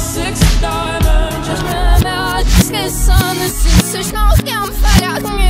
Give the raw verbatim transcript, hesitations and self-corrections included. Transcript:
six diamond. Je me mets à disque sans ne cesse, je n'en rien faire.